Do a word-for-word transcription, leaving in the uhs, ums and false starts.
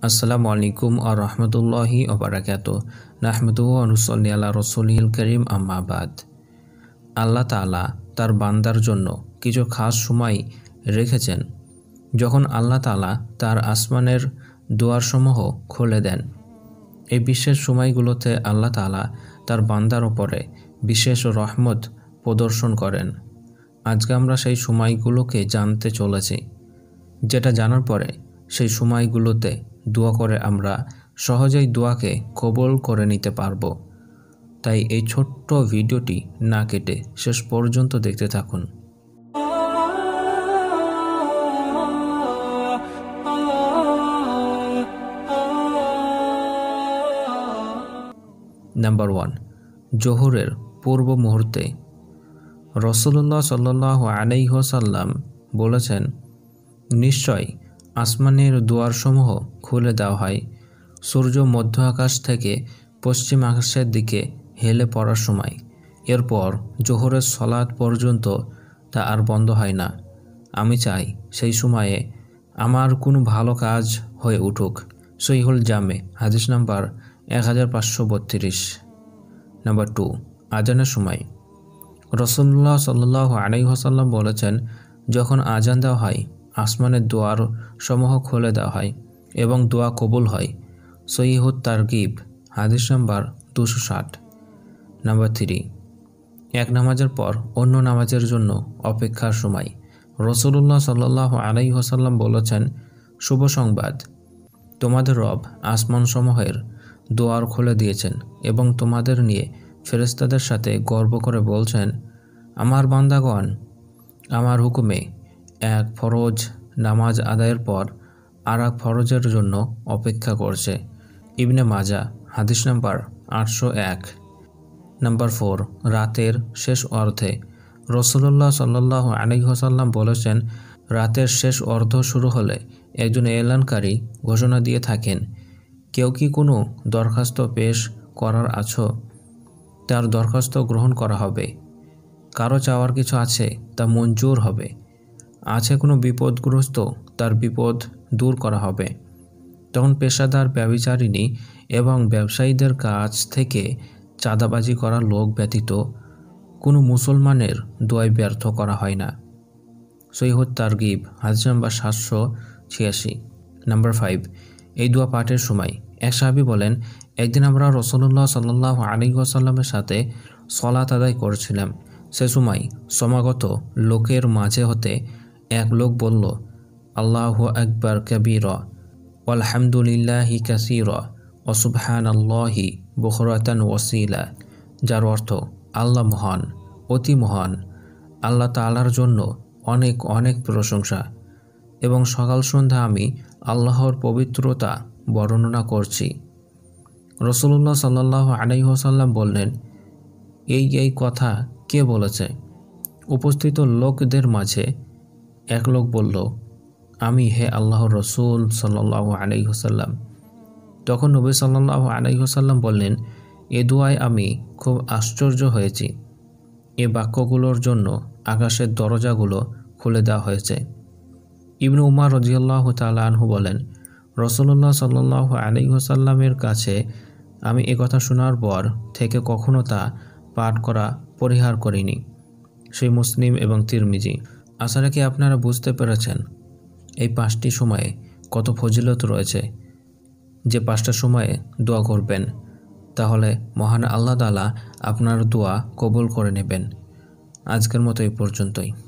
আসসালামু আলাইকুম ওয়া রাহমাতুল্লাহি ওয়া বারাকাতুহু নাহমাদুহু ওয়া নুসাল্লি আলা রাসূলিল কারীম আম্মা বাদ। আল্লাহ তাআলা তার বান্দার জন্য কিছু খাস সময় রেখেছেন যখন আল্লাহ তাআলা তার আসমানের দুয়ারসমূহ খুলে দেন। এই বিশেষ সময়গুলোতে আল্লাহ তাআলা তার বান্দার উপরে বিশেষ রহমত প্রদর্শন করেন। আজকে আমরা সেই সময়গুলোকে জানতে চলেছি, যেটা জানার পরে সেই সময়গুলোতে দোয়া করে আমরা সহজেই দোয়াকে কবুল করে নিতে পারবো। তাই এই ছোট্ট ভিডিওটি না কেটে শেষ পর্যন্ত দেখতে থাকুন। নাম্বার ওয়ান, জোহরের পূর্ব মুহূর্তে রাসূলুল্লাহ সাল্লাল্লাহু আলাইহি ওয়াসাল্লাম বলেছেন, নিশ্চয় আসমানের দুয়ারসমূহ খুলে দেওয়া হয় সূর্য মধ্য আকাশ থেকে পশ্চিম আকাশের দিকে হেলে পড়ার সময়। এরপর জোহরের সলাত পর্যন্ত তা আর বন্ধ হয় না। আমি চাই সেই সময়ে আমার কোনো ভালো কাজ হয়ে উঠুক। সহিহুল জামে হাদিস নাম্বার এক হাজার পাঁচশো বত্রিশ। নাম্বার টু, আজানের সময় রাসূলুল্লাহ সাল্লাল্লাহু আলাইহি ওয়াসাল্লাম বলেছেন, যখন আজান দেওয়া হয় আসমানের দুয়ার সমূহ খুলে দেওয়া হয় এবং দোয়া কবুল হয়। সহিহুত তারগিব হাদিস নাম্বার দুশো ষাট। নাম্বার থ্রি, এক নামাজের পর অন্য নামাজের জন্য অপেক্ষার সময় রাসূলুল্লাহ সাল্লাল্লাহু আলাইহি ওয়াসাল্লাম বলেছেন, শুভ সংবাদ, তোমাদের রব আসমানসমূহের দুয়ার খুলে দিয়েছেন এবং তোমাদের নিয়ে ফেরেশতাদের সাথে গর্ব করে বলছেন, আমার বান্দাগণ আমার হুকুমে এক ফরজ নামাজ আদায়ের পর আর এক ফরজের জন্য অপেক্ষা করছে। ইবনে মাজা হাদিস নাম্বার আটশো এক। নাম্বার ফোর, রাতের শেষ অর্ধে রাসূলুল্লাহ সাল্লাল্লাহু আলাইহি ওয়াসাল্লাম বলেছেন, রাতের শেষ অর্ধ শুরু হলে একজন এলানকারী ঘোষণা দিয়ে থাকেন, কেউ কি কোনো দরখাস্ত পেশ করার আছো? তার দরখাস্ত গ্রহণ করা হবে। কারো চাওয়ার কিছু আছে, তা মঞ্জুর হবে। আছে কোনো বিপদগ্রস্ত, তার বিপদ দূর করা হবে। তখন পেশাদার ব্যভিচারিণী এবং ব্যবসায়ীদের কাছ থেকে চাঁদাবাজি করা লোক ব্যতীত কোনো মুসলমানের দোয়ায় ব্যর্থ করা হয় না। সহিহুত তারগিব হাদিস নাম্বার সাতশো ছিয়াশি। নাম্বার ফাইভ, এই দোয়া পাঠের সময় এক সাহাবী বলেন, একদিন আমরা রাসূলুল্লাহ সাল্লাল্লাহু আলাইহি ওয়াসাল্লামের সাথে সালাত আদায় করছিলাম। সে সময় সমাগত লোকের মাঝে হতে এক লোক বলল, আল্লাহু আকবার কাবীরা ওয়ালহামদুলিল্লাহি কাসীরা ওয়া সুবহানাল্লাহি বুকরাতান ওয়াসীলা, যার অর্থ আল্লাহ মহান, অতি মহান, আল্লাহ তাআলার জন্য অনেক অনেক প্রশংসা এবং সকাল সন্ধ্যা আমি আল্লাহর পবিত্রতা বর্ণনা করছি। রাসূলুল্লাহ সাল্লাল্লাহু আলাইহি ওয়াসাল্লাম বললেন, এই এই কথা কে বলেছে? উপস্থিত লোকদের মাঝে এক লোক বলল, আমি হে আল্লাহর রসুল সাল্লাল্লাহু আলাইহি ওয়াসাল্লাম। তখন নবী সাল্লাল্লাহু আলাইহি ওয়াসাল্লাম বললেন, এ দুয়ায় আমি খুব আশ্চর্য হয়েছি। এ বাক্যগুলোর জন্য আকাশের দরজাগুলো খুলে দেওয়া হয়েছে। ইবনে উমর রাদিয়াল্লাহু তাআলা আনহু বলেন, রাসূলুল্লাহ সাল্লাল্লাহু আলাইহি ওয়াসাল্লামের কাছে আমি এ কথা শোনার পর থেকে কখনো তা পাঠ করা পরিহার করিনি। সেই মুসলিম এবং তিরমিজি। আশা রাখি আপনারা বুঝতে পেরেছেন এই পাঁচটি সময়ে কত ফজিলত রয়েছে। যে পাঁচটা সময়ে দোয়া করবেন, তাহলে মহান আল্লাহ তাআলা আপনার দোয়া কবুল করে নেবেন। আজকের মতো এই পর্যন্তই।